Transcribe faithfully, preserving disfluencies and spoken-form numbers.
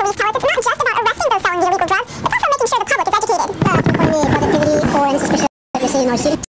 police tell us it's not just about arresting those selling the illegal drugs, it's also making sure the public is educated. Uh, to report any productivity or any suspicion that you're seeing or shooting.